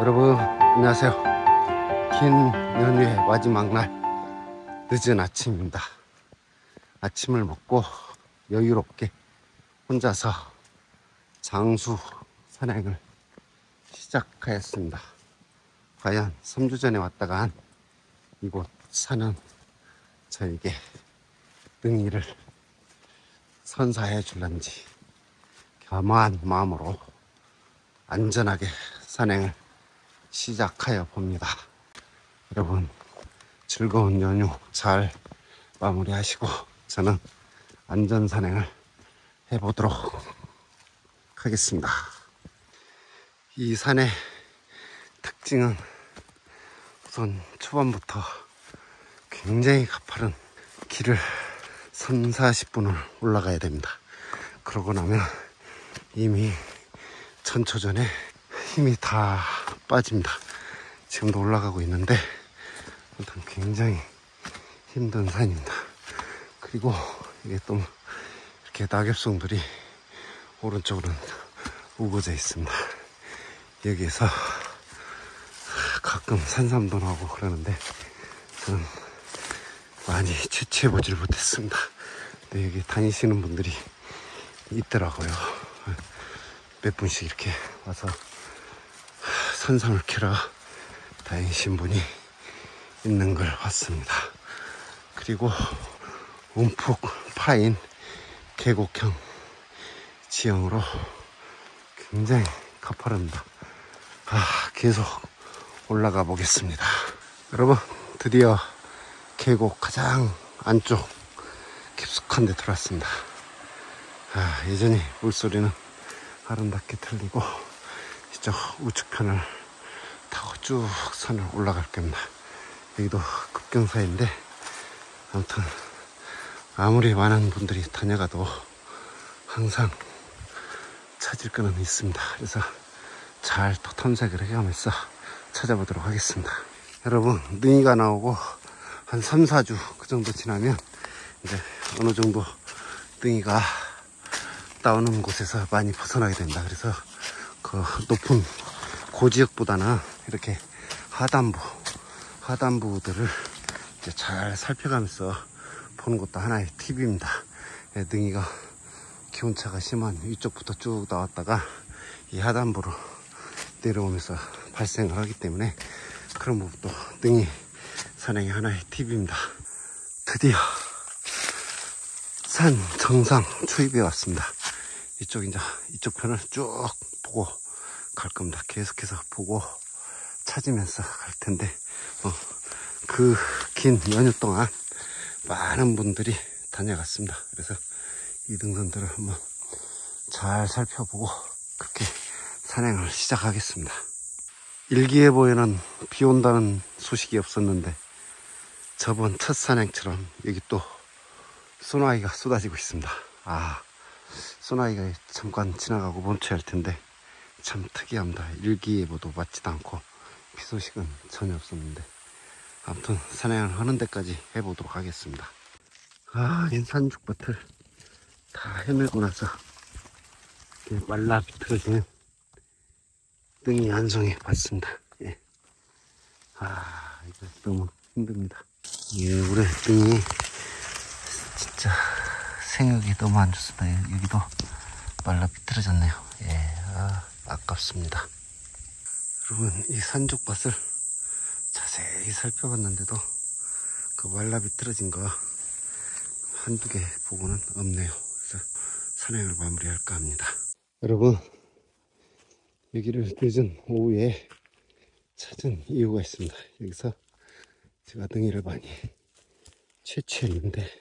여러분 안녕하세요. 긴 연휴의 마지막 날 늦은 아침입니다. 아침을 먹고 여유롭게 혼자서 장수 산행을 시작하였습니다. 과연 3주 전에 왔다가 한 이곳 산은 저에게 능이를 선사해 줄런지 겸허한 마음으로 안전하게 산행을 시작하여 봅니다. 여러분 즐거운 연휴 잘 마무리하시고 저는 안전 산행을 해보도록 하겠습니다. 이 산의 특징은 우선 초반부터 굉장히 가파른 길을 3, 40분을 올라가야 됩니다. 그러고 나면 이미 전초전에 힘이 다 빠집니다. 지금도 올라가고 있는데 일단 굉장히 힘든 산입니다. 그리고 이게 또 이렇게 낙엽송들이 오른쪽으로는 우거져 있습니다. 여기에서 가끔 산삼도 나오고 그러는데 저는 많이 채취해보질 못했습니다. 근데 여기 다니시는 분들이 있더라고요. 몇 분씩 이렇게 와서 산삼을 캐러 다니신 분이 있는 걸 봤습니다. 그리고 움푹 파인 계곡형 지형으로 굉장히 가파릅니다. 계속 올라가 보겠습니다. 여러분 드디어 계곡 가장 안쪽 깊숙한 데 들어왔습니다. 예전에 물소리는 아름답게 들리고 이쪽 우측편을 타고 쭉 산을 올라갈 겁니다. 여기도 급경사인데 아무튼 아무리 많은 분들이 다녀가도 항상 찾을 거는 있습니다. 그래서 잘 또 탐색을 해가면서 찾아보도록 하겠습니다. 여러분 능이가 나오고 한 3, 4주 그 정도 지나면 이제 어느 정도 능이가 나오는 곳에서 많이 벗어나게 됩니다. 그래서 그 높은 고지역보다는 이렇게 하단부들을 이제 잘 살펴가면서 보는 것도 하나의 팁입니다. 능이가 기온차가 심한 위쪽부터 쭉 나왔다가 이 하단부로 내려오면서 발생을 하기 때문에 그런 부분도 능이 산행의 하나의 팁입니다. 드디어 산 정상 초입에 왔습니다. 이쪽 편을 쭉 보고 갈 겁니다. 계속해서 보고 찾으면서 갈 텐데 그 긴 연휴 동안 많은 분들이 다녀갔습니다. 그래서 이 등산들을 한번 잘 살펴보고 그렇게 산행을 시작하겠습니다. 일기예보에는 비 온다는 소식이 없었는데 저번 첫 산행처럼 여기 또 소나기가 쏟아지고 있습니다. 소나기가 잠깐 지나가고 멈춰야 할 텐데 참 특이합니다. 일기예보도 맞지도 않고 비 소식은 전혀 없었는데 아무튼 산행을 하는 데까지 해보도록 하겠습니다. 이 산죽밭을 다 헤매고 나서 이렇게 말라 비틀어지는 능이 안성에 왔습니다. 이거 너무 힘듭니다. 우리 능이 진짜 생육이 너무 안 좋습니다. 여기도 말라 비틀어졌네요. 아깝습니다. 여러분 이 산죽밭을 자세히 살펴봤는데도 그 말라 비틀어진 거 한두 개 보고는 없네요. 그래서 산행을 마무리할까 합니다. 여러분 여기를 늦은 오후에 찾은 이유가 있습니다. 여기서 제가 능이를 많이 채취했는데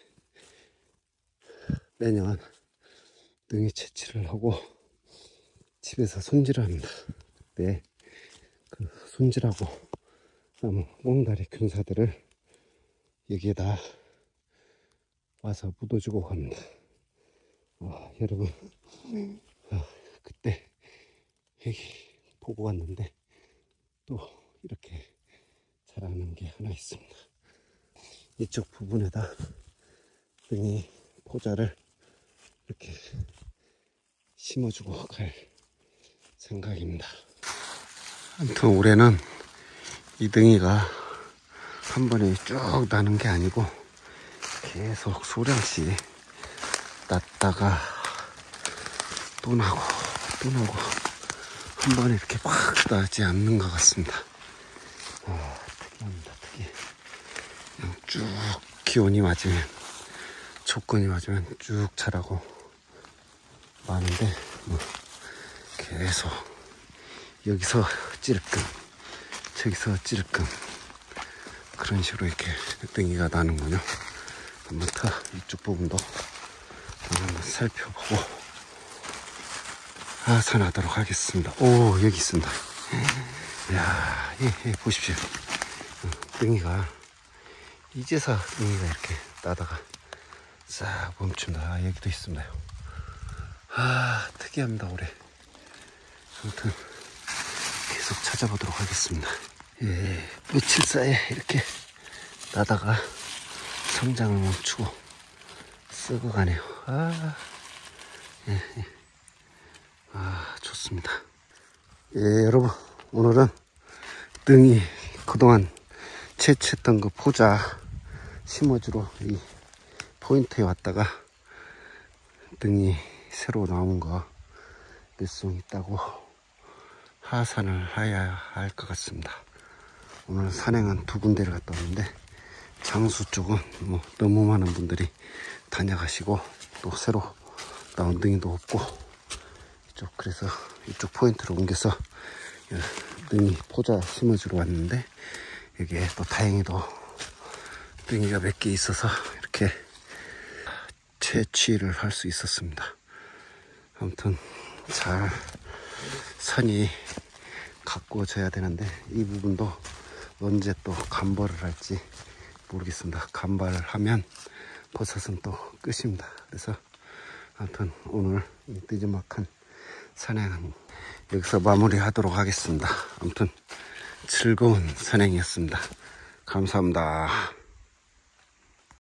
매년 능이 채취를 하고 집에서 손질을 합니다. 네, 그 손질하고 나무 꽁다리 균사들을 여기에다 와서 묻어주고 갑니다. 여러분 그때 여기 보고 왔는데 또 이렇게 자라는 게 하나 있습니다. 이쪽 부분에다 능이 포자를 이렇게 심어주고 갈 생각입니다. 아무튼 올해는 이 등이가 한 번에 쭉 나는 게 아니고 계속 소량씩 났다가 또 나고 또 나고 한 번에 이렇게 팍 나지 않는 것 같습니다. 특이합니다. 특이해. 그냥 쭉 기온이 맞으면, 조건이 맞으면 쭉 자라고 많은데 뭐 계속 여기서 찌르끔 저기서 찌르끔 그런 식으로 이렇게 땡이가 나는군요. 한번 더 이쪽 부분도 한번 살펴보고 하산하도록 하겠습니다. 오, 여기 있습니다. 이야, 보십시오. 땡이가 이제서 땡이가 이렇게 나다가 싹 멈춘다. 여기도 있습니다. 특이합니다. 올해. 아무튼 계속 찾아보도록 하겠습니다. 예, 며칠 사이에 이렇게 나다가 성장을 멈추고 썩어가네요. 좋습니다. 예, 여러분, 오늘은 등이 그동안 채취했던 그 포자 심어주러 이 포인트에 왔다가 등이 새로 나온 거 몇 송 있다고 하산을 해야 할 것 같습니다. 오늘 산행은 2군데를 갔다 왔는데 장수 쪽은 뭐 너무 많은 분들이 다녀가시고 또 새로 나온 등이도 없고 그래서 이쪽 포인트로 옮겨서 등이 포자 심어주러 왔는데 여기에 또 다행히도 등이가 몇 개 있어서 이렇게 채취를 할 수 있었습니다. 아무튼 잘 선이 가꾸어져야 되는데 이 부분도 언제 또 간발을 할지 모르겠습니다. 간발을 하면 버섯은 또 끝입니다. 그래서 아무튼 오늘 이 뜨지막한 산행은 여기서 마무리하도록 하겠습니다. 아무튼 즐거운 산행이었습니다. 감사합니다.